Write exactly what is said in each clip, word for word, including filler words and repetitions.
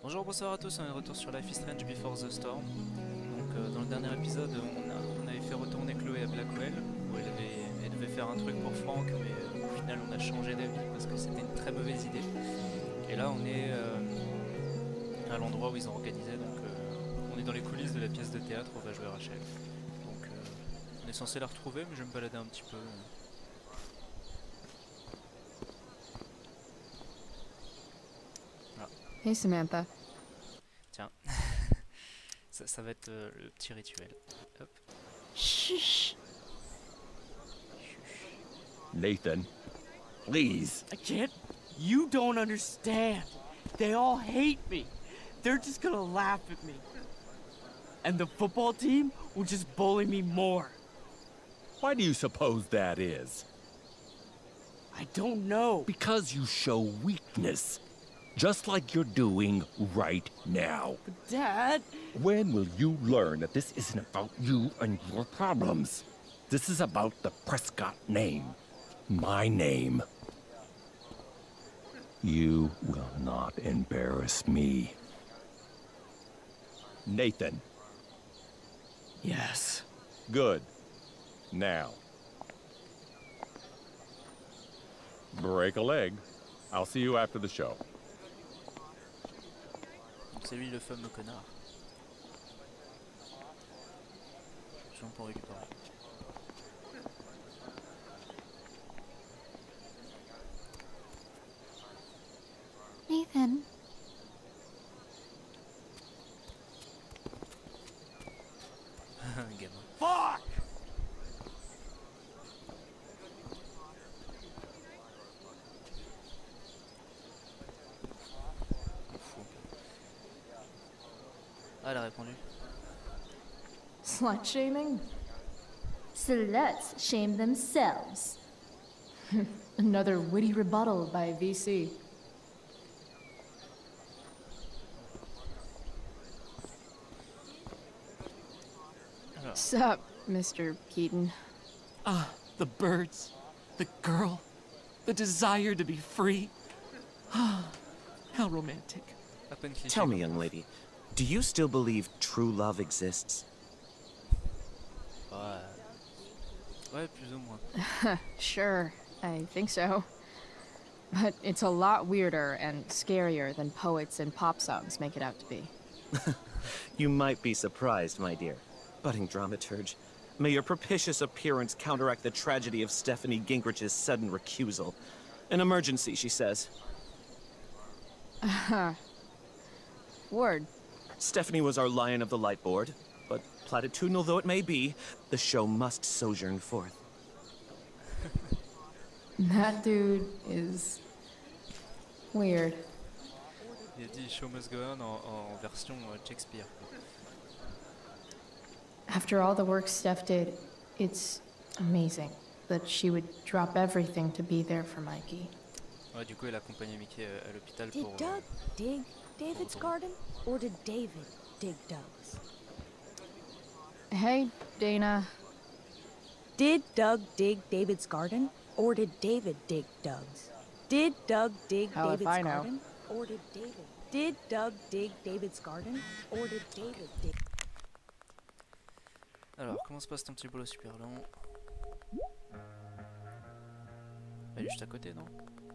Bonjour, bonsoir à tous, on est de retour sur Life is Strange Before the Storm. Donc euh, dans le dernier épisode, on, a, on avait fait retourner Chloé à Blackwell, où elle, avait, elle devait faire un truc pour Frank, mais euh, au final on a changé d'avis parce que c'était une très mauvaise idée. Et là on est euh, à l'endroit où ils ont organisé, donc euh, on est dans les coulisses de la pièce de théâtre où on va jouer Rachel. Donc euh, on est censé la retrouver, mais je vais me balader un petit peu. Voilà. Hey Samantha. Tiens, ça, ça va être euh, le petit rituel. Hop. Shh. Nathan, please. I can't. You don't understand. They all hate me. They're just gonna laugh at me. And the football team will just bully me more. Why do you suppose that is? I don't know. Because you show weakness. Just like you're doing right now. But Dad... When will you learn that this isn't about you and your problems? This is about the Prescott name. My name. You will not embarrass me. Nathan. Yes. Good. Now. Break a leg. I'll see you after the show. C'est lui le fameux connard. Je viens pour récupérer. Nathan. Gamin. Fuck! Ah, elle a répondu. Slut shaming? Sluts shame themselves. Another witty rebuttal by V C. Alors. Sup, Mister Keaton? Ah, the birds, the girl, the desire to be free. Ah, how romantic. À peine cliché. Tell me, young lady, do you still believe true love exists? Ouais. Ouais, plus ou moins. Sure, I think so. But it's a lot weirder and scarier than poets and pop songs make it out to be. You might be surprised, my dear. Budding dramaturge, may your propitious appearance counteract the tragedy of Stephanie Gingrich's sudden recusal. An emergency, she says. Uh-huh. Word. Stephanie was our lion of the light board, but platitudinal though it may be, the show must sojourn forth. That dude is weird. Il a dit Show must go on en, en version euh, Shakespeare. After all the work Steph did, it's amazing that she would drop everything to be there for Mikey. Ouais, du coup, elle a accompagné Mickey à, à l'hôpital Did pour. Doug Euh, dig David's pour- garden, or did David dig Doug's? Hey, Dana. Did Doug dig David's garden, or did David dig Doug's? Did Doug dig Hell if David's I know. garden, or did David? Did Doug dig David's garden, or did David dig? Alors, comment se passe ton petit boulot super long? Elle est juste à côté, non?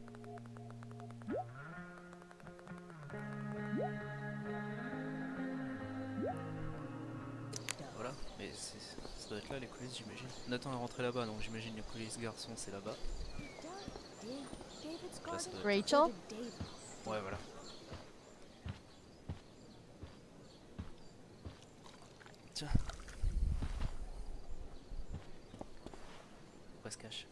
Voilà, mais c'est- ça doit être là les coulisses, j'imagine. Nathan est rentré là-bas, donc j'imagine les coulisses garçons c'est là-bas. Did Doug dig David's Là, ça garden, doit être- Rachel? or did David? Ouais, voilà. Tiens. Pourquoi se cache?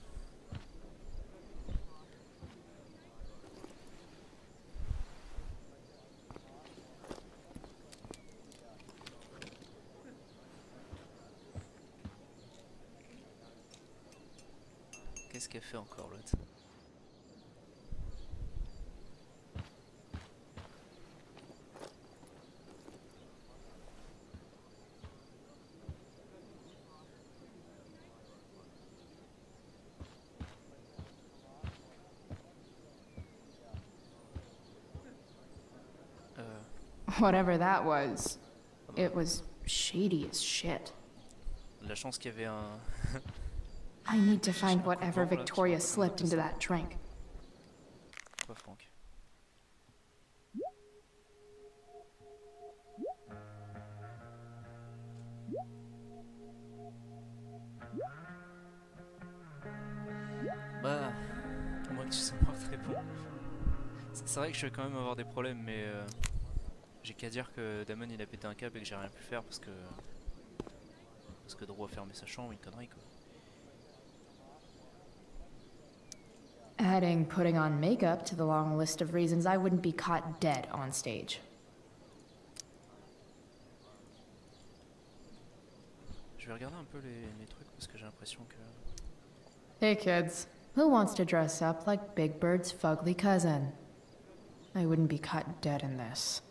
Qu'est-ce qu'elle fait encore l'autre? Whatever that was, it was shady as shit. La chance qu'il y avait un... I need to find whatever Victoria slipped into that drink. Quoi, Franck? Bah, à moins que tu sois pas très bon. C'est vrai que je vais quand même avoir des problèmes, mais euh, j'ai qu'à dire que Damon il a pété un câble et que j'ai rien pu faire parce que parce que Drew a fermé sa chambre, une connerie quoi. Adding putting on makeup to the long list of reasons I wouldn't be caught dead on stage. Je vais regarder un peu les, les trucs parce que j'ai l'impression que... Hey kids, who wants to dress up like Big Bird's fugly cousin? I wouldn't be caught dead in this.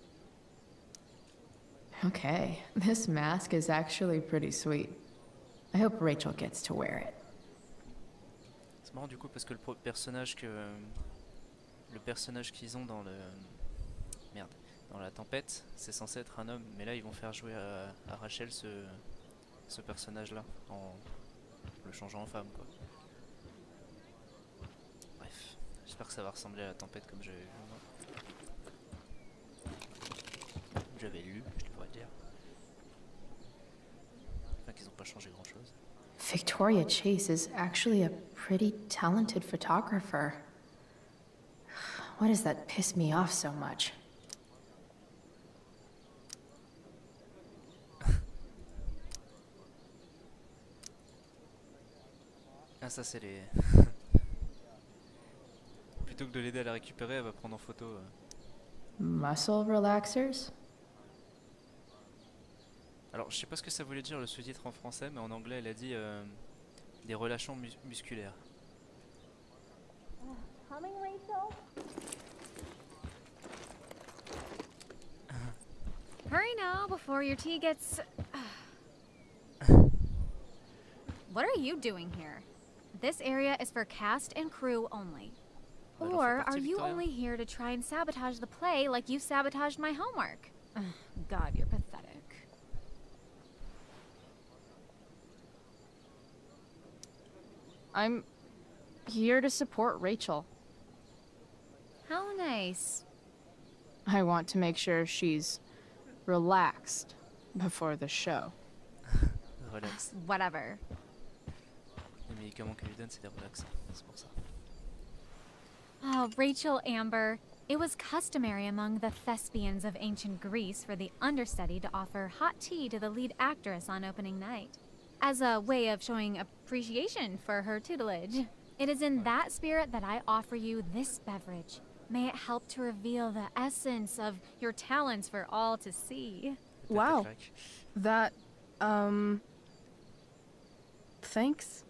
Okay, this mask is actually pretty sweet. I hope Rachel gets to wear it. C'est marrant du coup parce que le personnage que... Le personnage qu'ils ont dans le... Merde. Dans la tempête, c'est censé être un homme, mais là ils vont faire jouer à, à Rachel ce, ce personnage-là, en le changeant en femme quoi. Bref, j'espère que ça va ressembler à la tempête comme j'avais vu moi. J'avais lu, je devrais dire. Enfin qu'ils n'ont pas changé grand-chose. Victoria Chase is actually a pretty talented photographer. Why does that piss me off so much? Ah ça c'est les... Plutôt que de l'aider à la récupérer, elle va prendre en photo. Euh... Muscle relaxers? Alors je sais pas ce que ça voulait dire le sous-titre en français, mais en anglais elle a dit euh, des relâchants mus musculaires. Coming, Rachel? Hurry now before your tea gets... What are you doing here? This area is for cast and crew only. Or are you only here to try and sabotage the play like you sabotaged my homework? God, you're pathetic. I'm here to support Rachel. How nice. I want to make sure she's relaxed before the show. Relax. Whatever. Les médicaments qu'elle lui donne, c'est des relaxants, c'est pour ça. Oh, Rachel Amber. It was customary among the thespians of ancient Greece for the understudy to offer hot tea to the lead actress on opening night, as a way of showing appreciation for her tutelage. It is in that spirit that I offer you this beverage. May it help to reveal the essence of your talents for all to see. Wow. That, um... thanks?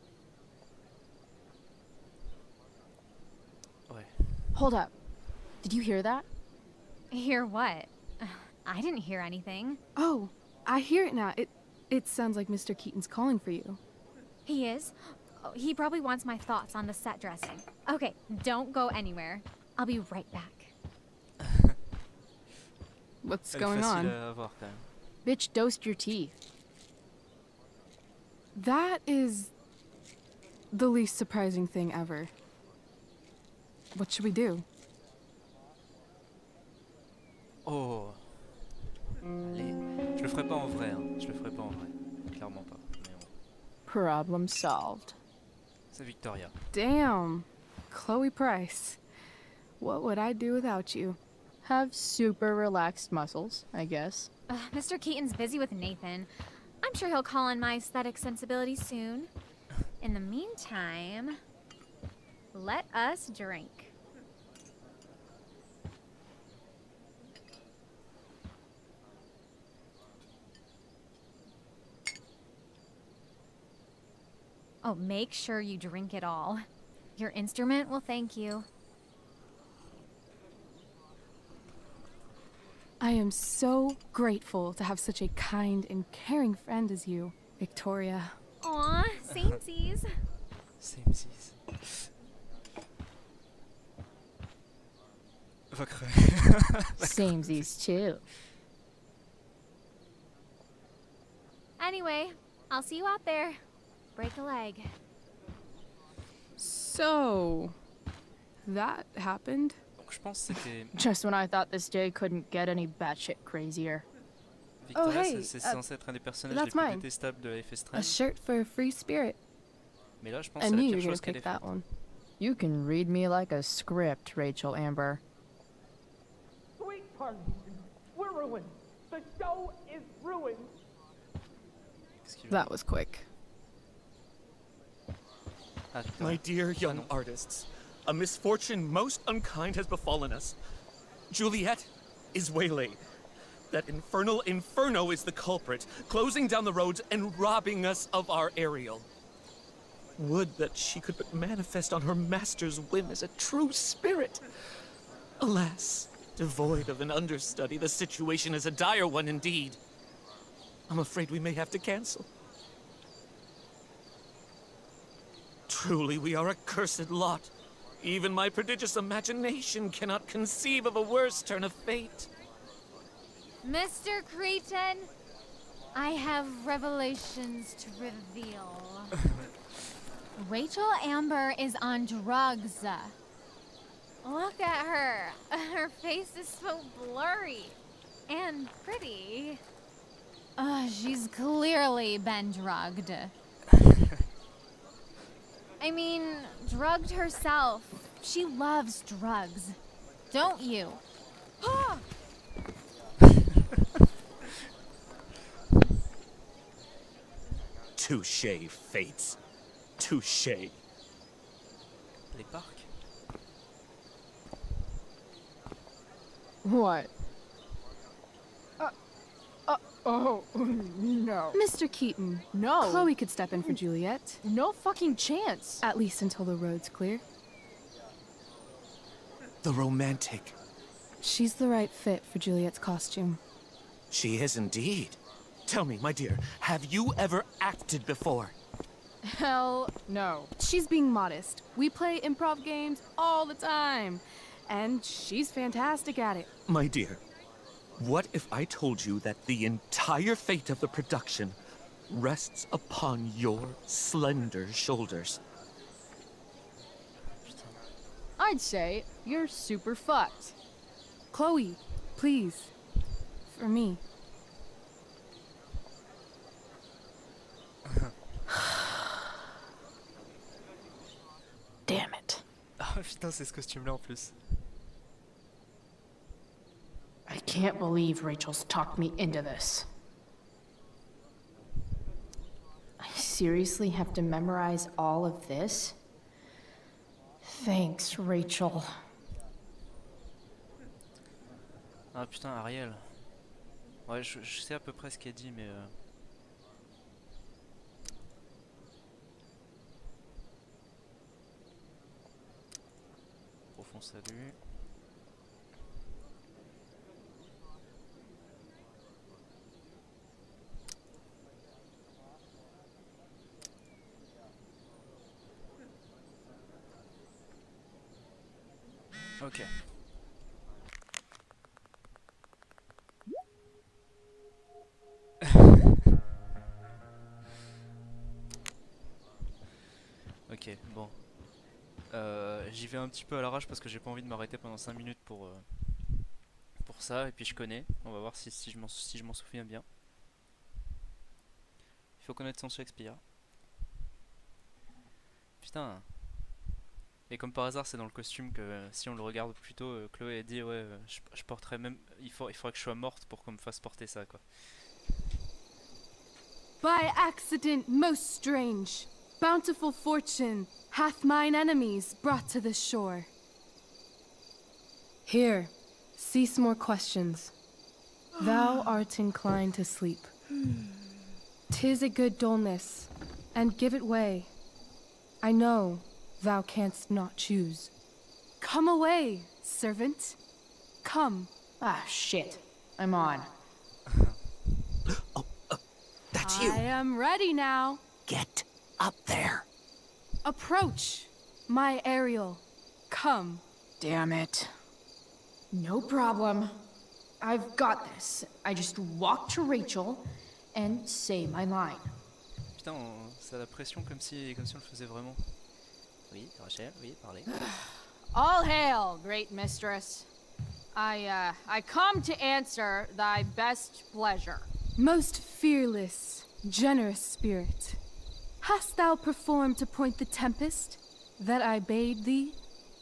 Ouais. Hold up. Did you hear that? Hear what? I didn't hear anything. Oh, I hear it now. It it sounds like Mister Keaton's calling for you. He is? Oh, he probably wants my thoughts on the set dressing. Okay, don't go anywhere. I'll be right back. What's going on? Avoir, Bitch, dosed your teeth. That is the least surprising thing ever. What should we do? Oh. Allez. Je le ferai pas en vrai, hein. Je le ferai pas en vrai. Clairement pas. Mais on... Problem solved. C'est Victoria. Damn. Chloe Price. What would I do without you? Have super relaxed muscles, I guess. Uh, Mister Keaton's busy with Nathan. I'm sure he'll call on my aesthetic sensibilities soon. In the meantime, let us drink. Oh, make sure you drink it all. Your instrument will thank you. I am so grateful to have such a kind and caring friend as you, Victoria. Aw, samesies. Samesies. va crever. Samesies too. Anyway, I'll see you out there. Break a leg. So, that happened? Donc je pense que c'était... Just when I thought this day couldn't get any batshit crazier. Victoria, Oh, hey, c'est uh, censé être un des personnages les that's plus mine. détestables de Life is A Strange. shirt for a free spirit. Mais là, je pense I que c'est la knew you pire were gonna chose qu'elle ait pick faite. that one. You can read me like a script, Rachel Amber. Sweet Parkinson, we're ruined. The show is ruined. Qu'est-ce qu'il veut That was quick. Ah, putain. My dear young artists, a misfortune most unkind has befallen us. Juliet is waylaid. That infernal inferno is the culprit, closing down the roads and robbing us of our Ariel. Would that she could but manifest on her master's whim as a true spirit. Alas, devoid of an understudy, the situation is a dire one indeed. I'm afraid we may have to cancel. Truly, we are a cursed lot. Even my prodigious imagination cannot conceive of a worse turn of fate. Mister Cretan, I have revelations to reveal. Rachel Amber is on drugs. Look at her. Her face is so blurry and pretty. Uh, she's clearly been drugged. I mean, drugged herself. She loves drugs. Don't you? Touché, fates. Touché. Les parcs. What? Uh, uh, oh, no. Mister Keaton, No. Chloe could step in for Juliet. No fucking chance. At least until the road's clear. The romantic. She's the right fit for Juliet's costume. She is indeed. Tell me, my dear, have you ever acted before? Hell no. She's being modest. We play improv games all the time. And she's fantastic at it. My dear, what if I told you that the entire fate of the production rests upon your slender shoulders? I'd say you're super fucked. Chloe, please. For me. Damn it. Ah putain, c'est ce costume-là en plus. I can't believe Rachel's talked me into this. I seriously have to memorize all of this? Thanks, Rachel. Ah putain, Ariel. Ouais, je, je sais à peu près ce qu'elle dit, mais... Euh... Profond salut. Ok. Ok, bon. Euh, J'y vais un petit peu à l'arrache parce que j'ai pas envie de m'arrêter pendant cinq minutes pour, euh, pour ça. Et puis je connais. On va voir si, si je m'en si je m'en souviens bien. Il faut connaître son Shakespeare. Putain. Et comme par hasard, c'est dans le costume que euh, si on le regarde plus tôt, euh, Chloé a dit ouais, euh, je, je porterais même. Il, faut, il faudrait que je sois morte pour qu'on me fasse porter ça, quoi. By accident most strange, bountiful fortune hath mine enemies brought to this shore. Here, cease more questions. Thou art inclined to sleep. 'Tis a good dullness, and give it way. I know thou canst not choose. Come away, servant. Come. Ah, shit. I'm on. Oh, uh, that's you. I am ready now. Get up there. Approach, my Ariel. Come. Damn it. No problem. I've got this. I just walk to Rachel and say my line. Putain, on- ça a la pression comme si, comme si on le faisait vraiment. Oui, Rachel, oui, parlez. All hail, great mistress. I, uh, I come to answer thy best pleasure. Most fearless, generous spirit, hast thou performed to point the tempest that I bade thee?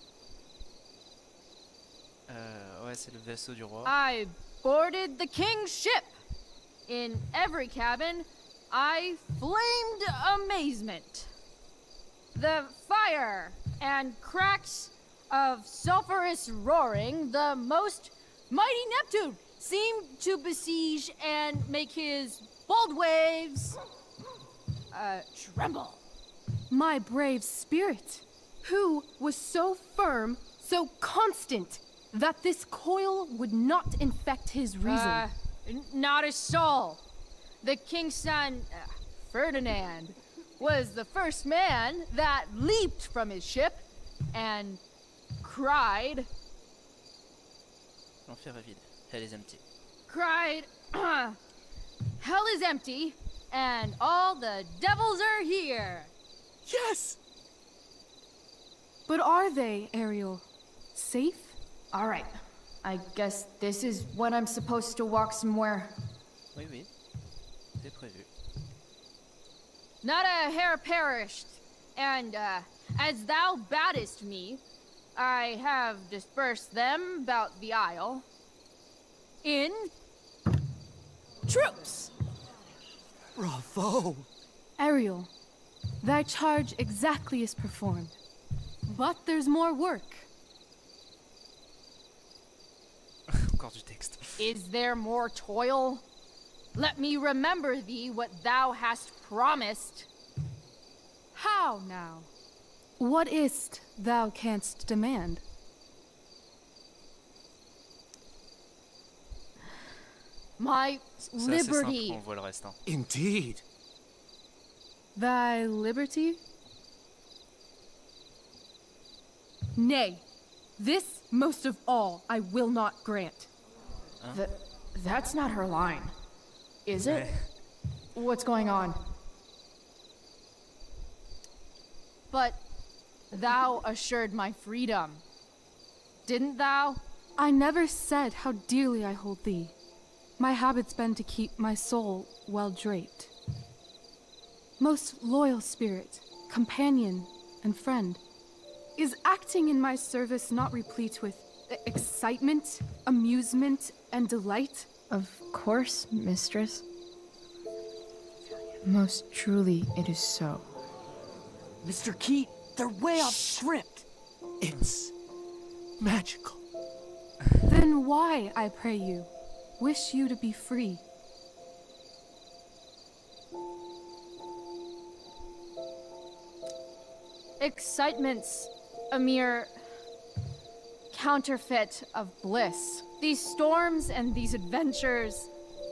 Euh, ouais, c'est le vaisseau du roi. I boarded the king's ship. In every cabin, I flamed amazement. The fire and cracks of sulphurous roaring, the most mighty Neptune seemed to besiege and make his bold waves uh, tremble. My brave spirit, who was so firm, so constant, that this coil would not infect his reason. Uh, n- not a soul. The king's son, uh, Ferdinand, was the first man that leaped from his ship and cried, L'enfer est vide. Hell is empty. cried, hell is empty and all the devils are here. Yes! But are they, Ariel? Safe? All right. I guess this is when I'm supposed to walk somewhere. Oui, oui. C'est prévu. Not a hair perished, and uh, as thou badest me, I have dispersed them about the isle in troops. Bravo! Ariel, thy charge exactly is performed. But there's more work. Encore du texte. Is there more toil? Let me remember thee what thou hast promised. How now? What is't thou canst demand? My C'est assez simple, liberty. on voit le reste. Hein. Indeed. Thy liberty? Nay, this most of all I will not grant. Th- that's not her line. Is it? What's going on? But thou assured my freedom. Didn't thou? I never said how dearly I hold thee. My habit's been to keep my soul well draped. Most loyal spirit, companion, and friend, is acting in my service not replete with e- excitement, amusement, and delight? Of course, mistress. Most truly, it is so. Mister Keat, they're way off script. It's magical. Then why, I pray you, wish you to be free? Excitement's a mere counterfeit of bliss. These storms and these adventures,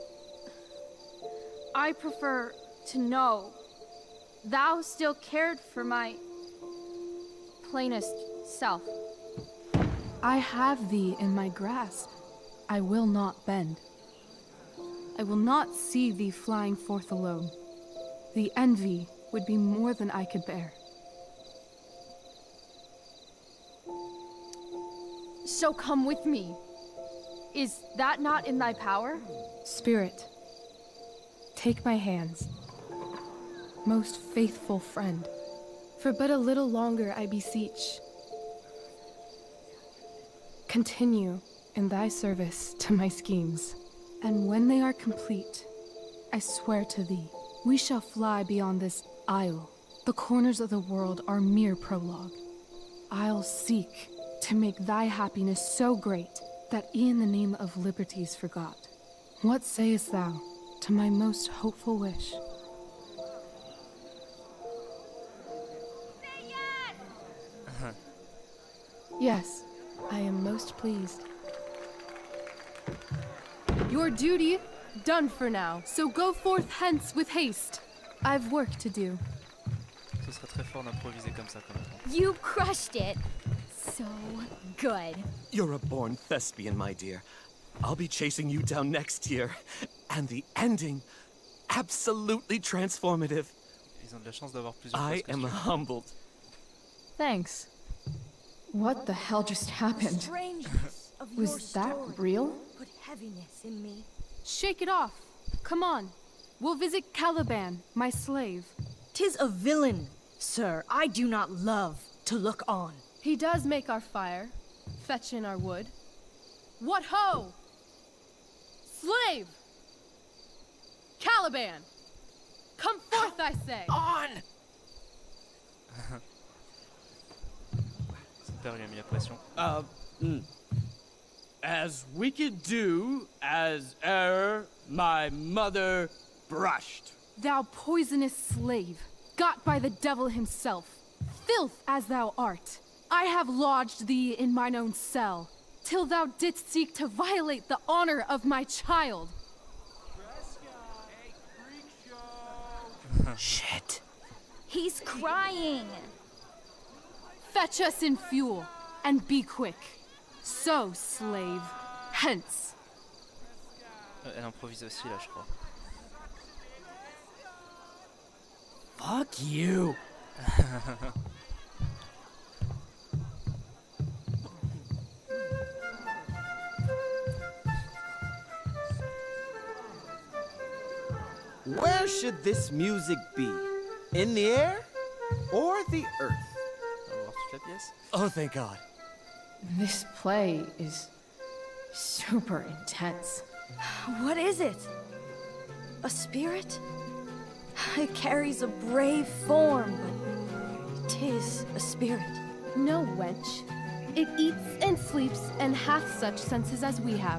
I prefer to know thou still cared for my plainest self. I have thee in my grasp. I will not bend. I will not see thee flying forth alone. The envy would be more than I could bear. So come with me. Is that not in thy power? Spirit, take my hands. Most faithful friend, for but a little longer I beseech. Continue in thy service to my schemes, and when they are complete, I swear to thee, we shall fly beyond this isle. The corners of the world are mere prologue. I'll seek to make thy happiness so great that e'en the name of liberty's forgot. What sayest thou to my most hopeful wish? Yes, I am most pleased. Your duty done for now, so go forth hence with haste. I've work to do. Ce serait très fort d'improviser comme ça quand même. You crushed it. so good. You're a born thespian, my dear. I'll be chasing you down next year. And the ending, absolutely transformative. Ils ont de la chance d'avoir plusieurs I am humbled. Thanks. What the hell just happened? Strangeness of your Was that story real? Put heaviness in me. Shake it off. Come on. We'll visit Caliban, my slave. 'Tis a villain, sir, I do not love to look on. He does make our fire, fetch in our wood. What ho! Slave! Caliban! Come forth, I say! On! Son père lui a mis la pression. Uh, mm. As we could do as e'er my mother brushed. Thou poisonous slave, got by the devil himself, filth as thou art, I have lodged thee in mine own cell, till thou didst seek to violate the honor of my child. Shit. He's crying. Fetch us in fuel, and be quick. So, slave, hence. Euh, Elle improvise aussi là, je crois. Fuck you. Where should this music be? In the air or the earth? On va voir toute la pièce. Oh, thank God. This play is super intense. What is it? A spirit? It carries a brave form, but 'tis a spirit. No, wench. It eats and sleeps and hath such senses as we have.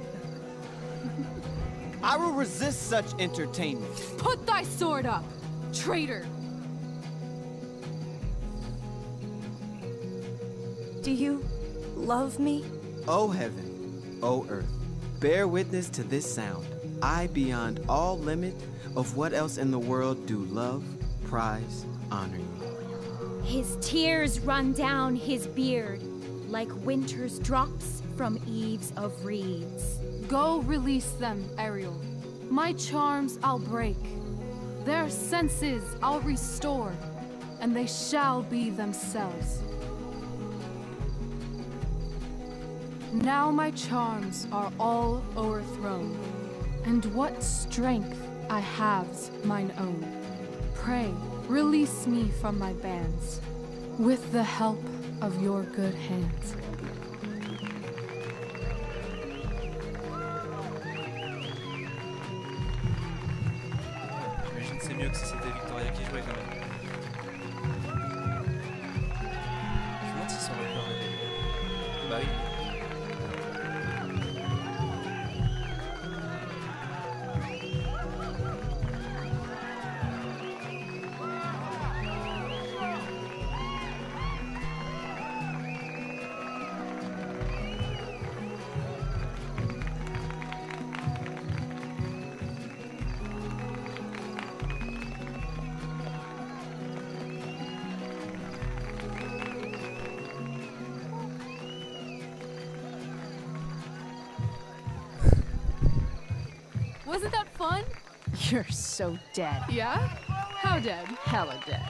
I will resist such entertainment. Put thy sword up, traitor! Do you love me? O heaven, O earth, bear witness to this sound. I, beyond all limit of what else in the world do love, prize, honor you. His tears run down his beard like winter's drops from eaves of reeds. Go release them, Ariel. My charms I'll break. Their senses I'll restore, and they shall be themselves. Now my charms are all o'erthrown, and what strength I have's mine own. Pray, release me from my bands, with the help of your good hands. J'imagine que c'est mieux que si c'était Victoria qui jouait quand même. Je me demande si ça aurait pu arriver. Bah oui. Wasn't that fun? You're so dead. Yeah? How dead? Hella dead.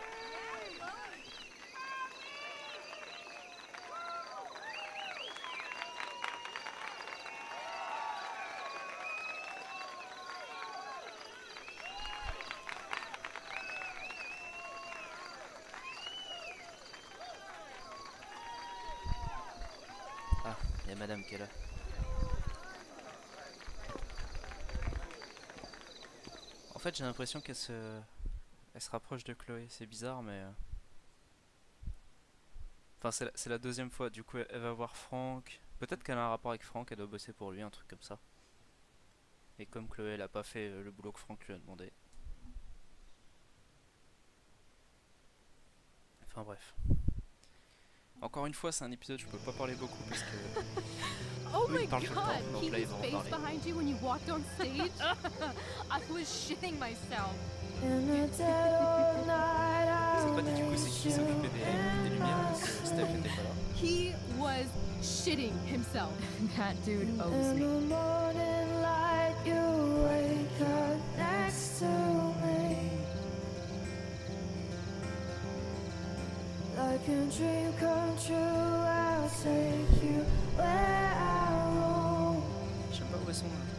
Ah, il y a madame qui est là. En fait, j'ai l'impression qu'elle se... Elle se rapproche de Chloé. C'est bizarre, mais... Enfin, c'est la, c'est la deuxième fois. Du coup, elle, elle va voir Franck. Peut-être qu'elle a un rapport avec Franck. Elle doit bosser pour lui, un truc comme ça. Et comme Chloé, elle a pas fait le boulot que Franck lui a demandé. Enfin, bref. Encore une fois, c'est un épisode, je peux pas parler beaucoup parce que... Oh eux, my ils parlent tout le temps, god, donc là, ils Kiwi's vont en face parler. behind you when you walked on stage? I was shitting myself. C'est pas dit du coup c'est qui s'occupait des, des lumières parce que Steph était pas là. He was shitting himself. That dude owes In me. the morning light, you wake up next to me. Like a dream come true, I'll take you where I roam. Je sais pas où elles sont là.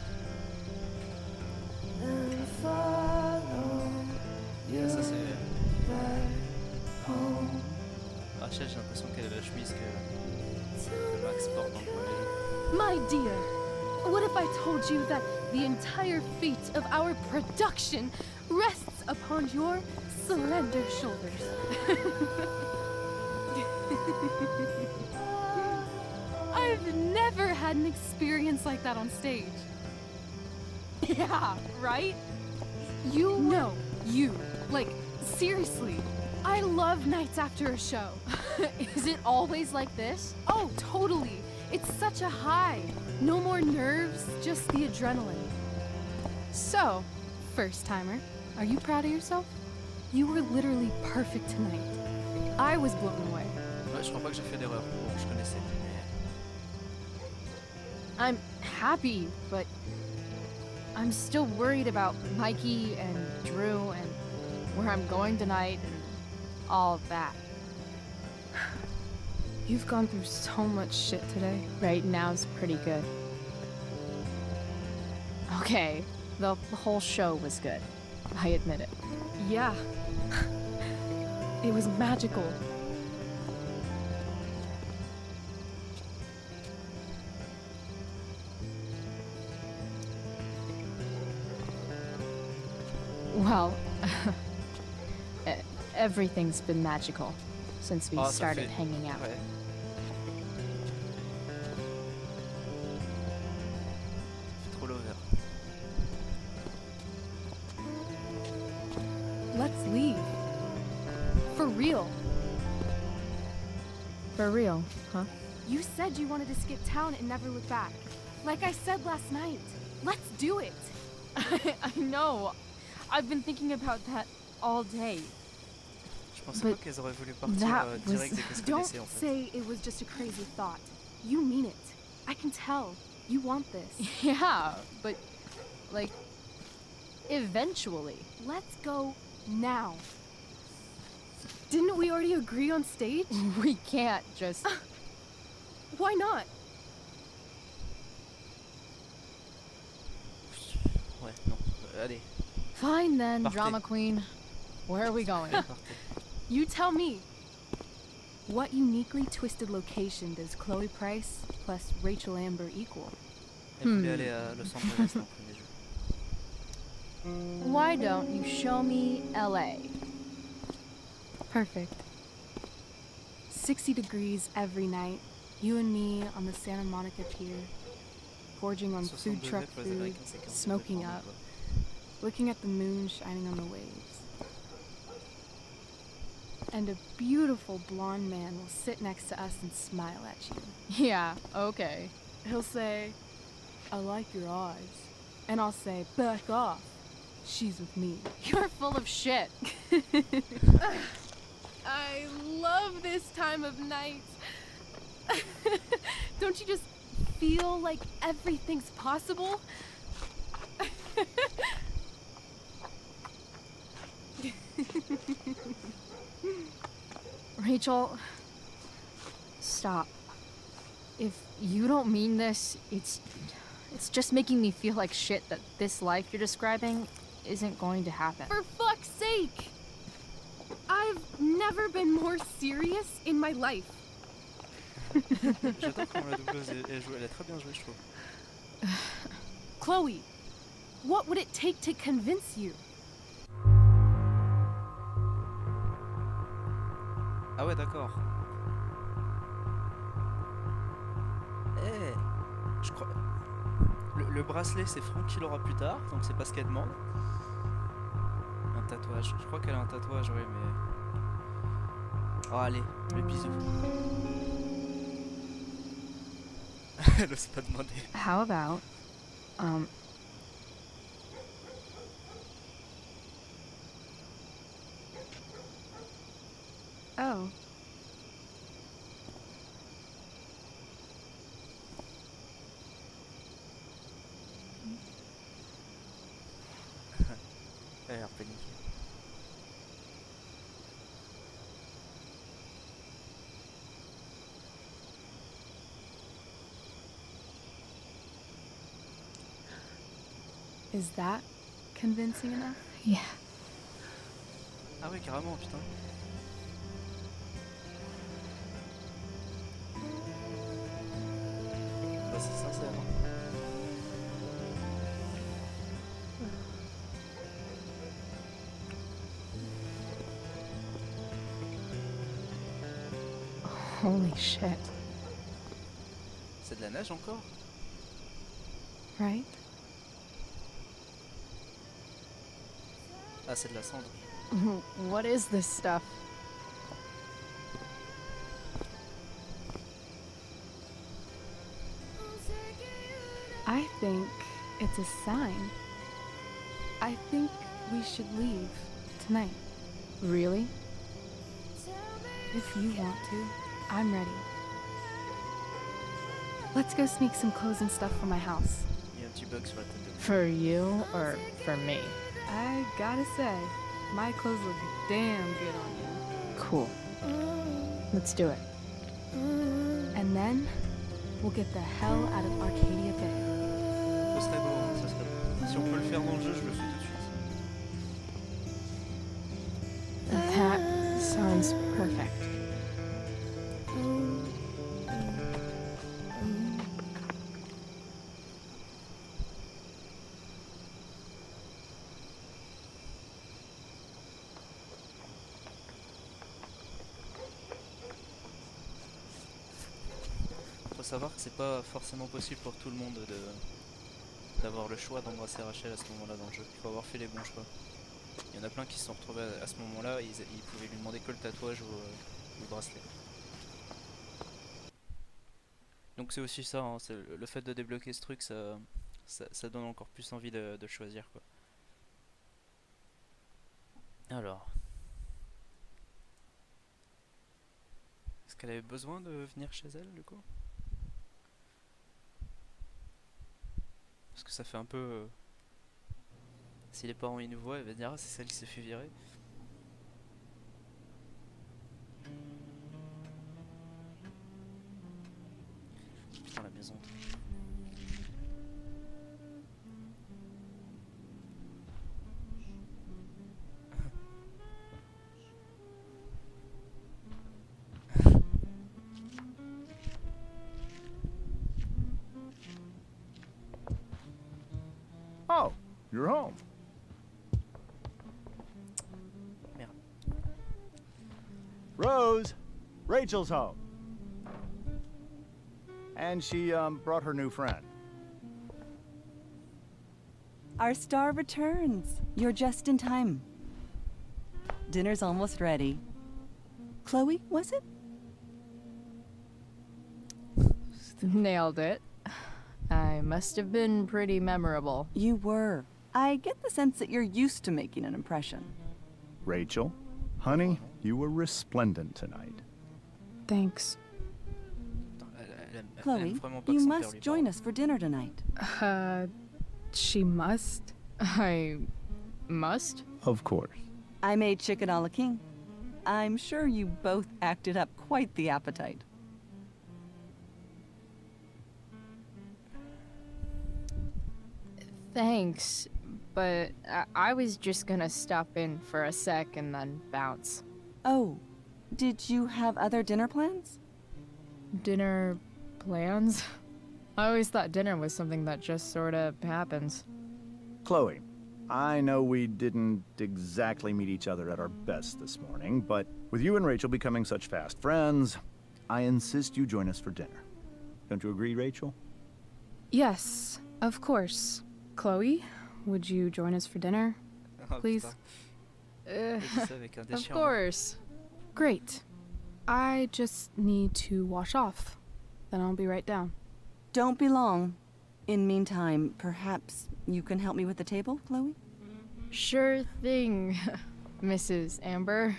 And follow you Ça c'est. back home. Rachel, j'ai l'impression qu'elle a la chemise que, que Max porte dans le premier jeu. My dear, what if I told you that the entire fate of our production rests upon your slender shoulders? I've never had an experience like that on stage. Yeah, right? You No, you. Like, seriously. I love nights after a show. Is it always like this? Oh, totally. It's such a high. No more nerves, just the adrenaline. So, first timer, are you proud of yourself? You were literally perfect tonight. I was blown away. Ouais, je crois pas que j'ai fait d'erreur. Bon, je connaissais, mais. I'm happy, but I'm still worried about Mikey and Drew and where I'm going tonight and all of that. You've gone through so much shit today. Right now's pretty good. Okay, the whole show was good. I admit it. Yeah. It was magical. Well, e- everything's been magical since we Ah, ça started fait- hanging out. Ouais. C'est trop l'over. Let's leave. For real. For real, huh? You said you wanted to skip town and never look back. Like I said last night. Let's do it. I know. I've been thinking about that all day. Je pensais But pas qu'elles auraient voulu partir that euh, was- direct dès qu'elles se Don't connaissaient en fait. say it was just a crazy thought. You mean it. I can tell. You want this. Yeah, but like eventually. Let's go now. Didn't we already agree on stage? We can't just Why not? Ouais, non. Euh, allez, Fine then, Partez. drama queen. Where are we going? partez. You tell me. What uniquely twisted location does Chloe Price plus Rachel Amber equal? Elle voulait Hmm. aller à Los Angeles dans le premier jeu. Why don't you show me L A? Perfect. sixty degrees every night. You and me on the Santa Monica Pier, gorging on food soixante-deux truck mètres pour les food, Américains, c'est quinze smoking mètres up, pour looking at the moon shining on the waves. And a beautiful blonde man will sit next to us and smile at you. Yeah, okay. He'll say, I like your eyes. And I'll say, back off. She's with me. You're full of shit. I love this time of night. Don't you just feel like everything's possible? Rachel, stop. If you don't mean this, it's it's just making me feel like shit that this life you're describing isn't going to happen. For fuck's sake! I've never been more serious in my life. J'adore comment la doubleuse elle, elle joue, elle a très bien joué je trouve. Chloe, what would it take to convince you? Ah ouais d'accord. Eh, je crois... Le, le bracelet c'est Franck qui l'aura plus tard, donc c'est pas ce qu'elle demande. Un tatouage, je crois qu'elle a un tatouage, oui mais... Oh allez, le bisou. Elle ose pas demander. How about, um... Oh. Elle a l'air paniquée. Is that convincing enough? Yeah. Ah ouais, carrément, putain. Bah c'est sincère. Hein. Holy shit. C'est de la neige encore? Right? Ah, c'est de la cendre. What is this stuff? I think it's a sign. I think we should leave tonight. Really? If you want to, I'm ready. Let's go sneak some clothes and stuff from my house. Il y a un petit bug sur la tête de... For you or for me? I gotta say, my clothes look damn good on you. Cool. Let's do it. And then, we'll get the hell out of Arcadia Bay. Ce serait beau, hein, ce serait beau. Si on peut le faire dans le jeu, je le fais tout de suite. That sounds perfect. Faut savoir que c'est pas forcément possible pour tout le monde de d'avoir le choix d'embrasser Rachel à ce moment-là dans le jeu. Il faut avoir fait les bons choix. Il y en a plein qui se sont retrouvés à, à ce moment-là, ils, ils pouvaient lui demander que le tatouage ou euh, le bracelet. Donc c'est aussi ça, hein, le, le fait de débloquer ce truc, ça, ça, ça donne encore plus envie de, de choisir, quoi. Alors... Est-ce qu'elle avait besoin de venir chez elle, du coup? Parce que ça fait un peu... Euh... Si les parents ils nous voient, elle va dire ah c'est celle qui s'est fait virer. Putain la maison. Oh, you're home. Merde. Rose, Rachel's home. And she um, brought her new friend. Our star returns. You're just in time. Dinner's almost ready. Chloe, was it? Nailed it. I must have been pretty memorable. You were. I get the sense that you're used to making an impression. Rachel, honey, you were resplendent tonight. Thanks. Chloe, you must join us for dinner tonight. Uh, she must? I... must? Of course. I made chicken a la king. I'm sure you both acted up quite the appetite. Thanks, but I, I was just gonna stop in for a sec and then bounce. Oh, did you have other dinner plans? Dinner plans? I always thought dinner was something that just sorta happens. Chloe, I know we didn't exactly meet each other at our best this morning, but with you and Rachel becoming such fast friends, I insist you join us for dinner. Don't you agree, Rachel? Yes, of course. Chloe, would you join us for dinner, please? Uh, of course. Great. I just need to wash off. Then I'll be right down. Don't be long. In meantime, perhaps you can help me with the table, Chloe? Sure thing, Missus Amber.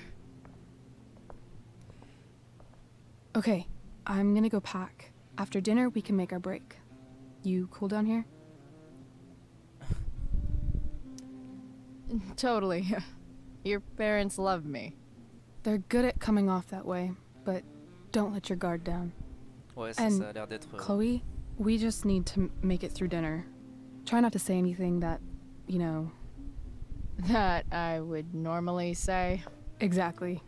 Okay, I'm gonna go pack. After dinner, we can make our break. You cool down here? Totally. Your parents love me. They're good at coming off that way, but don't let your guard down. Ouais, ça, And ça a l'air d'être... euh, Chloe, we just need to m- make it through dinner. Try not to say anything that, you know... That I would normally say. Exactly.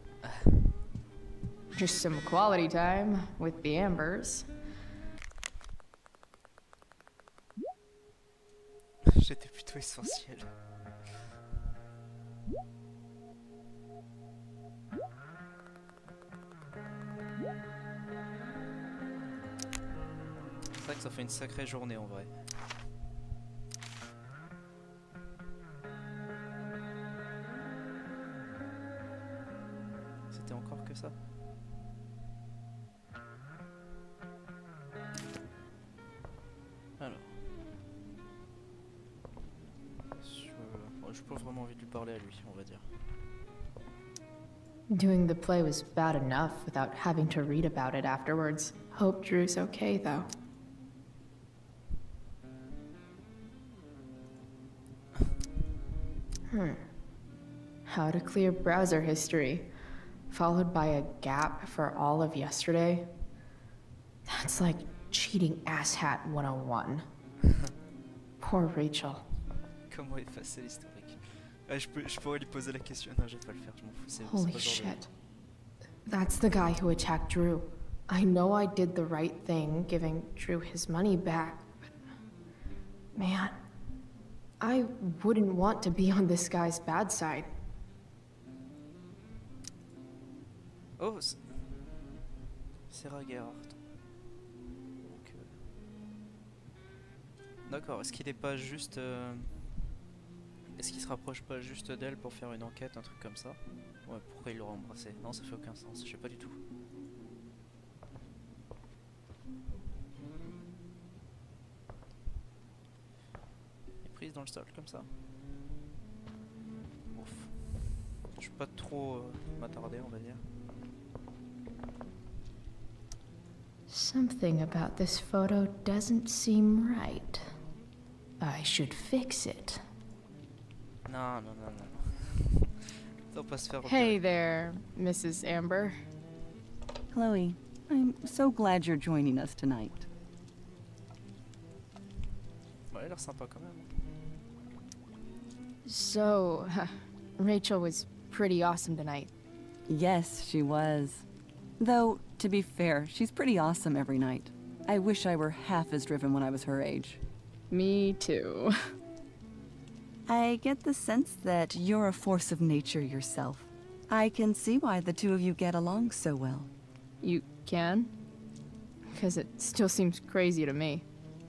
Just some quality time with the Ambers. J'étais plutôt essentiel. C'est vrai que ça fait une sacrée journée en vrai. C'était encore que ça? Alors. Sur... Bon, j'ai pas vraiment envie de lui parler à lui, on va dire. Doing the play was bad enough without having to read about it afterwards. Hope Drew's okay, though. Hmm. How to clear browser history, followed by a gap for all of yesterday. That's like cheating asshat one oh one. Poor Rachel. Comment effacer l'historique? Ah, je, peux, je pourrais lui poser la question. Non, je vais pas le faire, je m'en fous. C'est Holy pas genre de- shit. That's the guy who attacked Drew. I know I did the right thing, giving Drew his money back, but... Man, I wouldn't want to be on this guy's bad side. Oh, c'est Sarah Gerhardt. Donc, euh... D'accord, est-ce qu'il est pas juste... Euh... Est-ce qu'il se rapproche pas juste d'elle pour faire une enquête, un truc comme ça? Ouais, pourquoi il l'aurait embrassé? Non, ça fait aucun sens, je sais pas du tout. Il est prise dans le sol comme ça. Ouf. Je vais pas trop euh, m'attarder, on va dire. Something about this photo doesn't seem right. I should fix it. Non, non, non, non. Faut pas se faire Hey repérer. there, Missus Amber. Chloe, I'm so glad you're joining us tonight. Ouais, il a l'air sympa quand même. So, Rachel was pretty awesome tonight. Yes, she was. Though, to be fair, she's pretty awesome every night. I wish I were half as driven when I was her age. Me too. I get the sense that you're a force of nature yourself. I can see why the two of you get along so well. You can? Because it still seems crazy to me.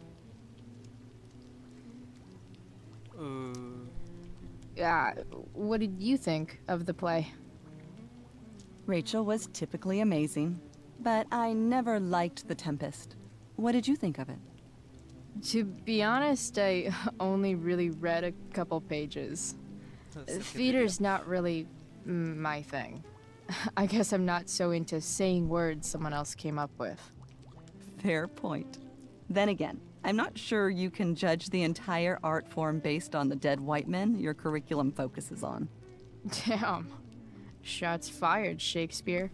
Euh... Yeah, what did you think of the play? Rachel was typically amazing, but I never liked The Tempest. What did you think of it? To be honest, I only really read a couple pages. Theater's not really mm, my thing. I guess I'm not so into saying words someone else came up with. Fair point. Then again, I'm not sure you can judge the entire art form based on the dead white men your curriculum focuses on. Damn. Shots fired, Shakespeare.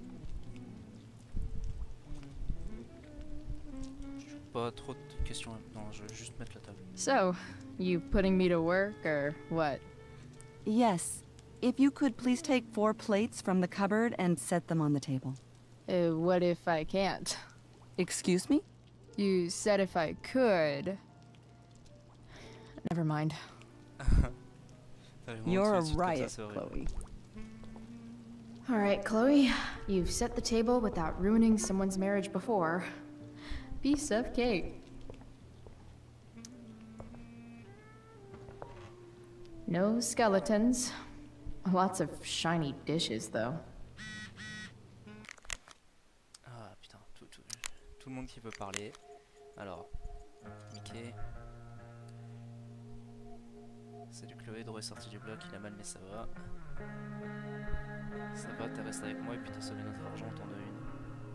Pas trop de questions. Non, je vais juste mettre la table. So, you putting me to work, or what? Yes. If you could please take four plates from the cupboard and set them on the table. Uh, what if I can't? Excuse me? You said if I could. Never mind. You're a riot, Chloe. All right, Chloe, you've set the table without ruining someone's marriage before. Piece of cake. No skeletons. Lots of shiny dishes, though. Ah putain, tout, tout, tout le monde qui veut parler. Alors, Mickey. Salut Chloé, Drew est sorti du bloc, il a mal mais ça va. Ça va, t'es resté avec moi et puis t'as sauvé notre argent, t'en as une.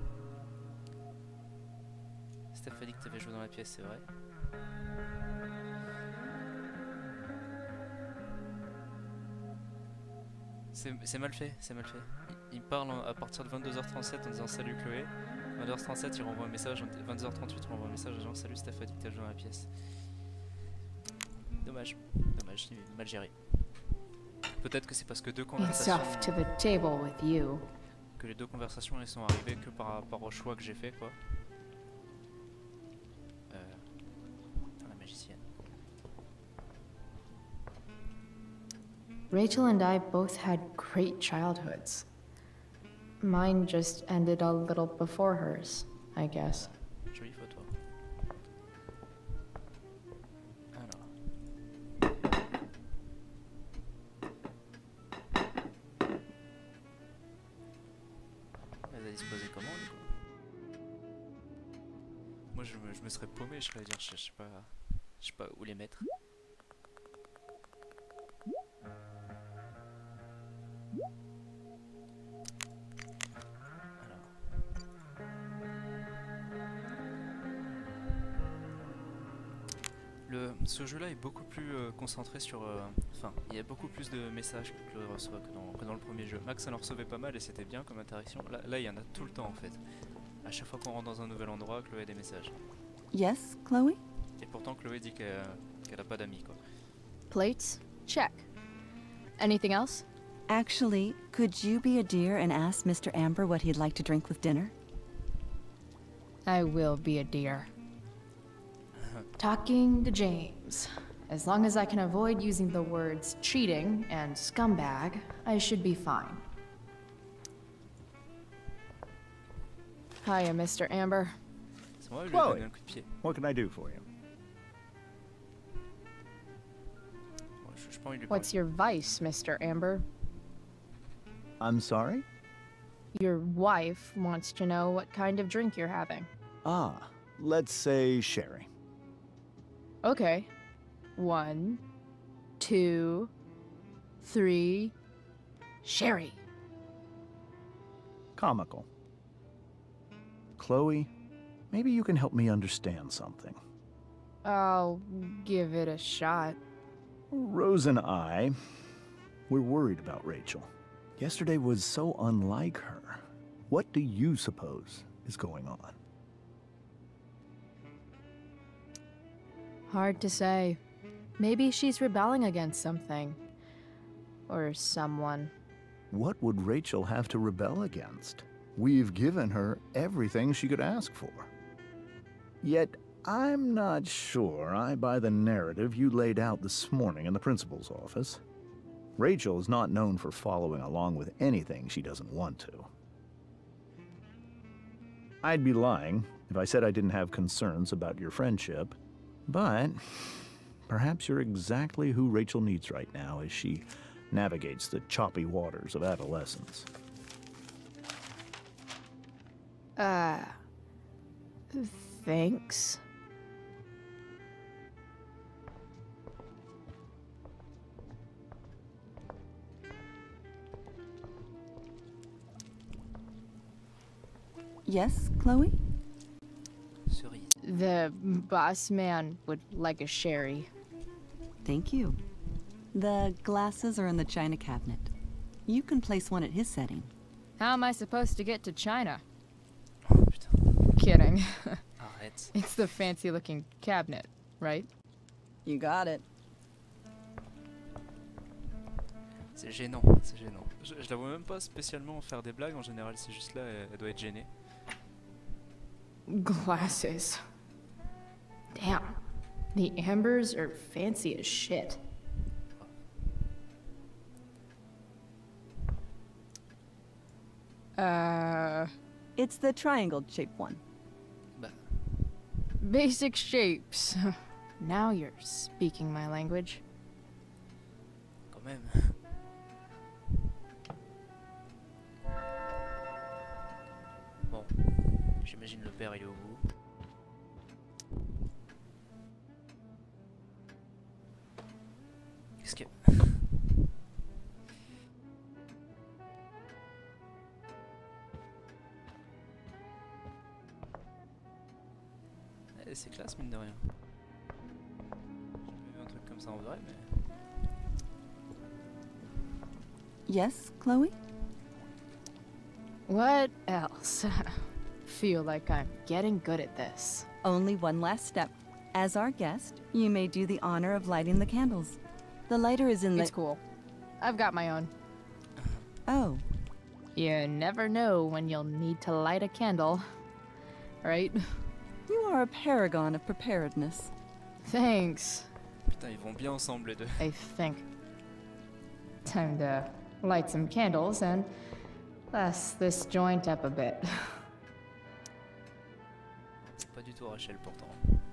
Steph a dit que t'avais joué dans la pièce, c'est vrai. C'est mal fait, c'est mal fait. Il, il parle en, à partir de vingt-deux heures trente-sept en disant salut Chloé. vingt-deux heures trente-sept, il renvoie un message. vingt-deux heures trente-huit, il renvoie un message en disant salut Steph, a dit que t'as joué dans la pièce. Dommage, dommage, il est mal géré. Peut-être que c'est parce que deux It's conversations. off to the table with you. Que les deux conversations elles sont arrivées que par rapport au choix que j'ai fait, quoi. Euh. Putain, la magicienne. Rachel and I both had great childhoods. Mine just ended a little before hers, I guess. Jolie photo. Alors. Elle a disposé comment du coup? Moi je me, je me serais paumé, je serais à dire, je, je sais pas, je sais pas où les mettre. Le, ce jeu-là est beaucoup plus euh, concentré sur... euh, Enfin, il y a beaucoup plus de messages que Chloé reçoit que dans, que dans le premier jeu. Max en recevait pas mal et c'était bien comme interaction. Là, là, il y en a tout le temps en fait. À chaque fois qu'on rentre dans un nouvel endroit, Chloé a des messages. Yes, Chloe? Et pourtant, Chloé dit qu'elle qu'elle a pas d'amis, quoi. Plates? Check. Anything else? Actually, could you be a dear and ask Mister Amber what he'd like to drink with dinner? I will be a dear. Talking to James. As long as I can avoid using the words cheating and scumbag, I should be fine. Hiya, Mister Amber. C'est moi, je lui ai Chloe, donné un coup de pied. what can I do for you? Bon, je, je pas envie de lui What's your vice, Mister Amber? I'm sorry? Your wife wants to know what kind of drink you're having. Ah, let's say sherry. Okay. One, two, three. Sherry. Comical. Chloe, maybe you can help me understand something. I'll give it a shot. Rose and I, we're worried about Rachel. Yesterday was so unlike her. What do you suppose is going on? Hard to say. Maybe she's rebelling against something. Or someone. What would Rachel have to rebel against? We've given her everything she could ask for. Yet, I'm not sure I buy the narrative you laid out this morning in the principal's office. Rachel is not known for following along with anything she doesn't want to. I'd be lying if I said I didn't have concerns about your friendship, but perhaps you're exactly who Rachel needs right now as she navigates the choppy waters of adolescence. Uh... Thanks. Yes, Chloe? Cerise. The boss man would like a sherry. Thank you. The glasses are in the china cabinet. You can place one at his setting. How am I supposed to get to China? Oh putain. Kidding. Arrête. It's the fancy-looking cabinet, right? You got it. C'est gênant, c'est gênant. Je, je la vois même pas spécialement faire des blagues, en général c'est juste là, elle, elle doit être gênée. Glasses. Damn. The Ambers are fancy as shit. Uh... It's the triangle-shaped one. Bah, Basic shapes. Now you're speaking my language. quand même. Bon, j'imagine le père il est au bout. Qu'est-ce que... Eh, c'est classe mine de rien. J'ai jamais vu un truc comme ça en vrai, mais... Yes, Chloe? What else? Feel like I'm getting good at this. Only one last step. As our guest, you may do the honor of lighting the candles. The lighter is in the- It's cool. I've got my own. Oh. You never know when you'll need to light a candle, right? You are a paragon of preparedness. Thanks. Putain, ils vont bien ensemble les deux. I think. Time to light some candles and bless this joint up a bit. C'est pas du tout Rachel pourtant.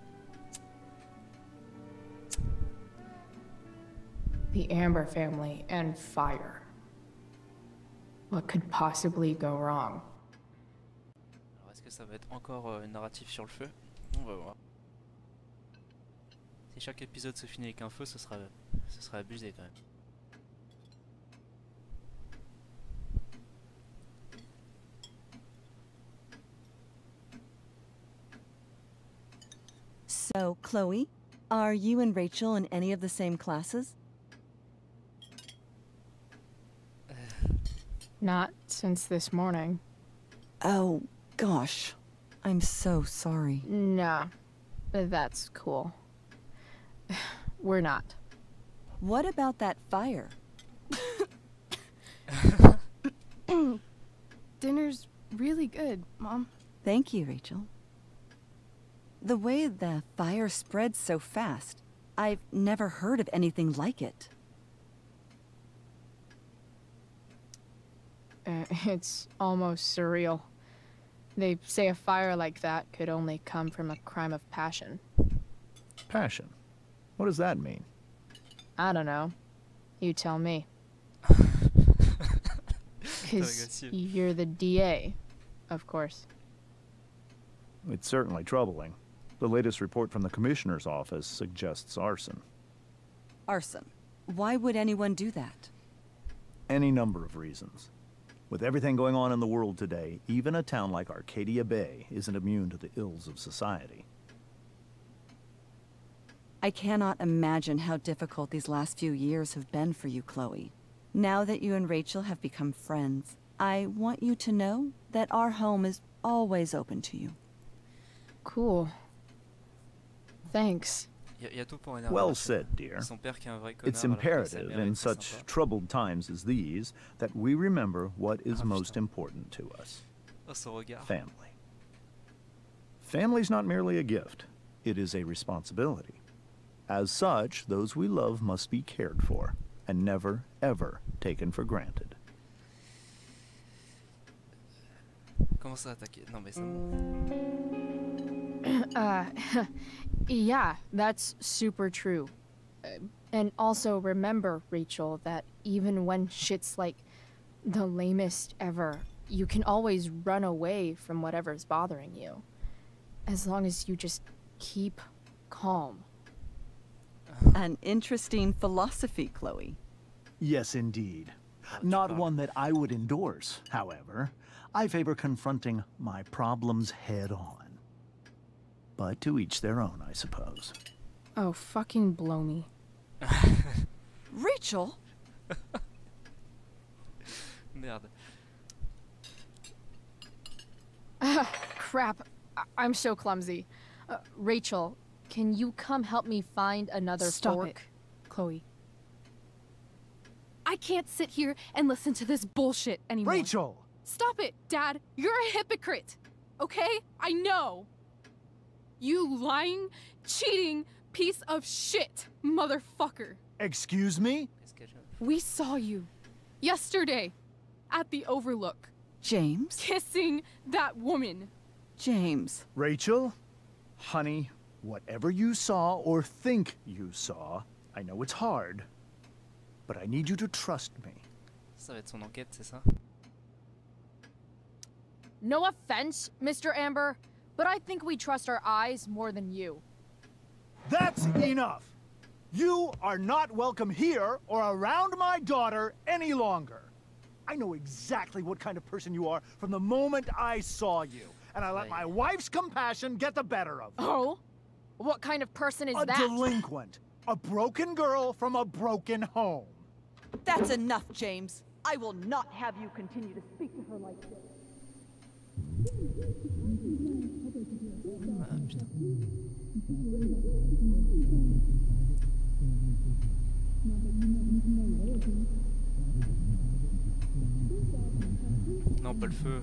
The Amber family and fire. What could possibly go wrong? Alors est-ce que ça va être encore euh, narratif sur le feu? On va voir. Si chaque épisode se finit avec un feu, ce sera, ce sera abusé quand même. So, Chloe, are you and Rachel in any of the same classes? Not since this morning. Oh, gosh. I'm so sorry. Nah, that's cool. We're not. What about that fire? Dinner's really good, Mom. Thank you, Rachel. The way the fire spreads so fast, I've never heard of anything like it. Uh, it's almost surreal. They say a fire like that could only come from a crime of passion. Passion? What does that mean? I don't know. You tell me. Because you're the D A, of course. It's certainly troubling. The latest report from the Commissioner's office suggests arson. Arson? Why would anyone do that? Any number of reasons. With everything going on in the world today, even a town like Arcadia Bay isn't immune to the ills of society. I cannot imagine how difficult these last few years have been for you, Chloe. Now that you and Rachel have become friends, I want you to know that our home is always open to you. Cool. Thanks. Y a, y a tout pour énerver Well Rachel. said, dear. Son père qui est un vrai connard, It's alors que sa imperative mère in est such sympa. troubled times as these that we remember what is Ah, most putain. important to us. Oh, son regard. Family. Family's not merely a gift. It is a responsibility. As such, those we love must be cared for and never, ever taken for granted. Comment ça attaquer? Non mais c'est bon. Uh, yeah, that's super true. Uh, and also remember, Rachel, that even when shit's like the lamest ever, you can always run away from whatever's bothering you. As long as you just keep calm. An interesting philosophy, Chloe. Yes, indeed. Not one that I would endorse, however. I favor confronting my problems head on. But to each their own, I suppose. Oh, fucking blow me. Rachel? Merde. Ah, crap. I I'm so clumsy. Uh, Rachel, can you come help me find another Stop fork? it, Chloe. I can't sit here and listen to this bullshit anymore. Rachel! Stop it, Dad. You're a hypocrite. Okay? I know. You lying, cheating piece of shit, motherfucker. Excuse me? We saw you yesterday at the Overlook. James? Kissing that woman. James. Rachel? Honey, whatever you saw or think you saw, I know it's hard, but I need you to trust me. Ça va être son enquête, c'est ça? No offense, Mister Amber, but I think we trust our eyes more than you. That's enough! You are not welcome here or around my daughter any longer. I know exactly what kind of person you are from the moment I saw you, and I let my wife's compassion get the better of me. Oh? What kind of person is a that? A delinquent. A broken girl from a broken home. That's enough, James. I will not have you continue to speak to her like this. Ah putain. Non, pas le feu.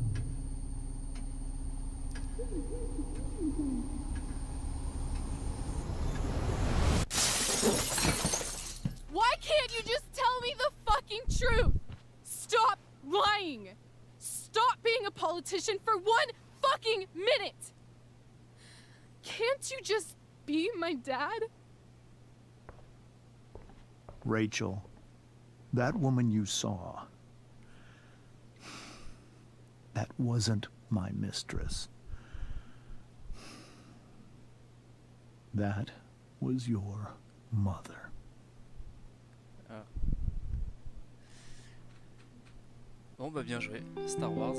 Why can't you just tell me the fucking truth? Stop lying! Stop being a politician for one fucking minute! Can't you just be my dad? Rachel, that woman you saw, that wasn't my mistress. That was your mother. Ah. Bon bah bien joué, Star Wars.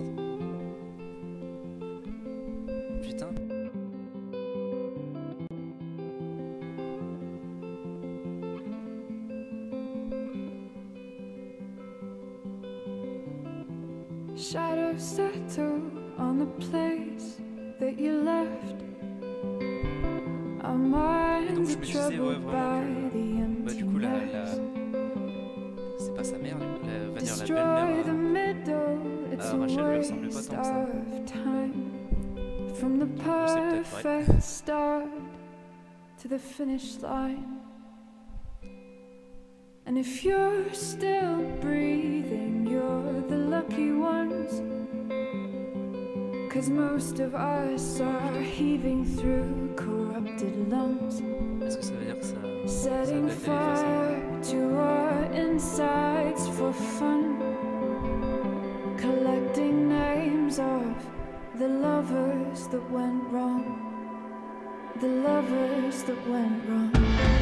Putain. Shadows settle on the place that you left. Our minds are troubled by the emptiness. Bah du coup la, la... c'est pas sa mère, du coup, la... va dire la belle-mère. Ah, Rachel lui ressemblait pas tant que ça. From the perfect start to the finish line. And if you're still breathing, you're the lucky ones. 'Cause most of us are heaving through corrupted lungs. Est-ce que ça veut dire que ça... Setting fire to our insides for fun. Collecting names of the lovers that went wrong. The lovers that went wrong.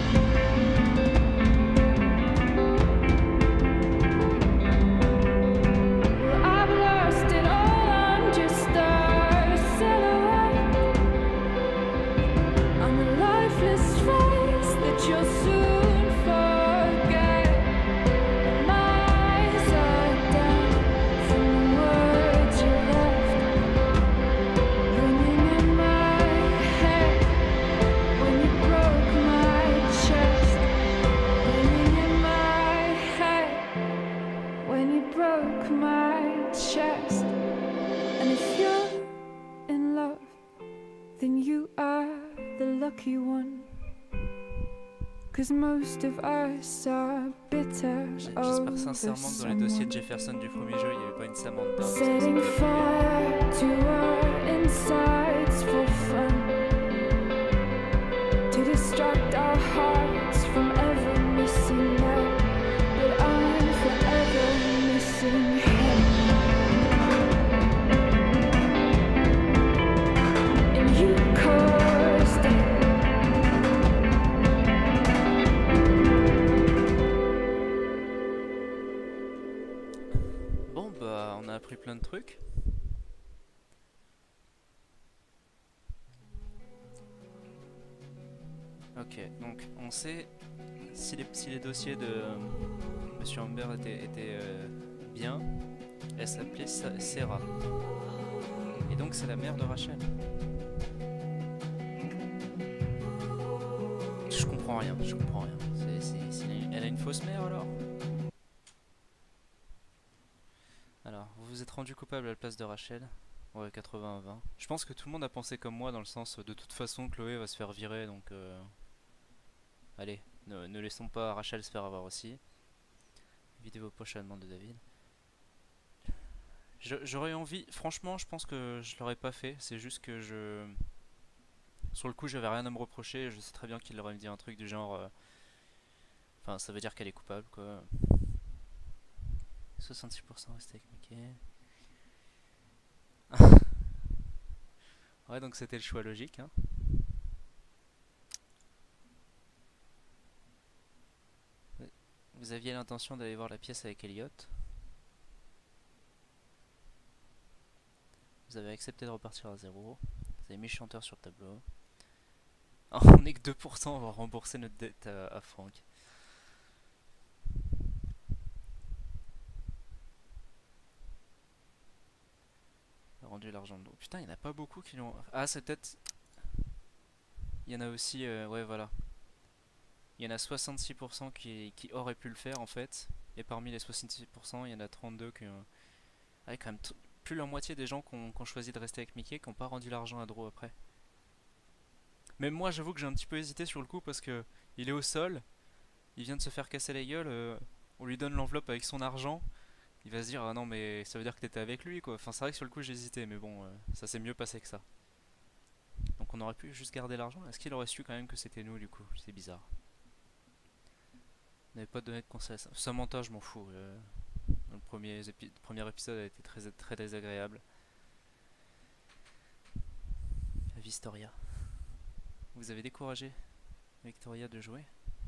J'espère sincèrement que dans les dossiers de Jefferson du premier jeu, il n'y avait pas une Samantha. Setting fire to our insides for fun. To distract our hearts from ever missing out. But I'm forever missing him. And you caused it. On a appris plein de trucs. Ok, donc on sait si les, si les dossiers de euh, Monsieur Amber étaient, étaient euh, bien, elle s'appelait Sarah. Et donc c'est la mère de Rachel. Je comprends rien, je comprends rien. C'est, c'est, c'est, elle a une fausse mère alors? Alors, vous vous êtes rendu coupable à la place de Rachel. Ouais, quatre-vingts à vingt. Je pense que tout le monde a pensé comme moi dans le sens de toute façon Chloé va se faire virer donc euh... allez, ne, ne laissons pas Rachel se faire avoir aussi. Vidéo prochainement de David. J'aurais envie, franchement je pense que je l'aurais pas fait, c'est juste que je... Sur le coup j'avais rien à me reprocher, je sais très bien qu'il aurait me dit un truc du genre... Euh... Enfin ça veut dire qu'elle est coupable quoi. soixante-six pour cent resté avec Mickey. Ouais, donc c'était le choix logique. Hein. Vous aviez l'intention d'aller voir la pièce avec Elliot. Vous avez accepté de repartir à zéro. Vous avez mis chanteur sur le tableau. Oh, on n'est que deux pour cent, on va rembourser notre dette à, à Franck. rendu l'argent de l'eau. Putain, il n'y en a pas beaucoup qui l'ont... Ah, c'est peut-être... Il y en a aussi... Euh, ouais, voilà. Il y en a soixante-six pour cent qui, qui auraient pu le faire, en fait. Et parmi les soixante-six pour cent, il y en a trente-deux qui ont... Ah, quand même, plus la moitié des gens qui ont, qui ont choisi de rester avec Mickey, qui n'ont pas rendu l'argent à Drew après. Même moi, j'avoue que j'ai un petit peu hésité sur le coup, parce que il est au sol, il vient de se faire casser la gueule, euh, on lui donne l'enveloppe avec son argent, il va se dire, ah non mais ça veut dire que t'étais avec lui, quoi. Enfin, c'est vrai que sur le coup j'ai hésité, mais bon, euh, ça s'est mieux passé que ça. Donc on aurait pu juste garder l'argent. Est-ce qu'il aurait su quand même que c'était nous, du coup? C'est bizarre. On n'avait pas donné de conseils. Samantha, je m'en fous. Euh, le premier, épi premier épisode a été très, très désagréable. Victoria. Vous avez découragé Victoria de jouer?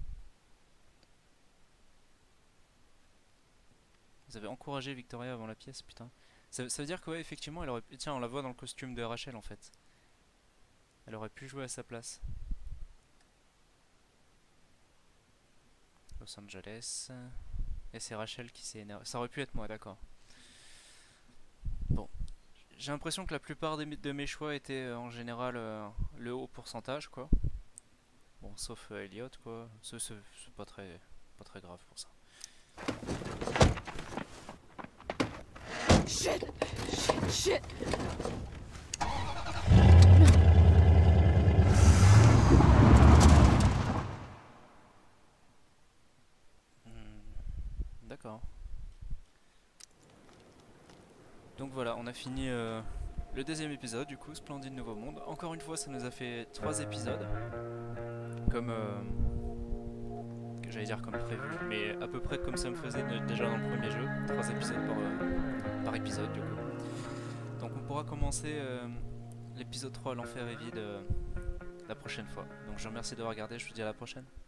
Vous avez encouragé Victoria avant la pièce, putain. Ça, ça veut dire que ouais, effectivement, elle aurait pu... Tiens, on la voit dans le costume de Rachel en fait. Elle aurait pu jouer à sa place. Los Angeles. Et c'est Rachel qui s'est énervée. Ça aurait pu être moi, d'accord. Bon. J'ai l'impression que la plupart des, de mes choix étaient euh, en général euh, le haut pourcentage, quoi. Bon, sauf euh, Elliot, quoi. C'est pas très, pas très grave pour ça. Shit! Shit! Shit! D'accord. Donc voilà, on a fini euh, le deuxième épisode, du coup, Splendide Nouveau Monde. Encore une fois, ça nous a fait trois épisodes. Comme... Euh, J'allais dire comme prévu, mais à peu près comme ça me faisait de, déjà dans le premier jeu. Trois épisodes par, euh, par épisode, du coup. Donc on pourra commencer euh, l'épisode trois, l'enfer est vide, euh, la prochaine fois. Donc je vous remercie d'avoir regardé, je vous dis à la prochaine.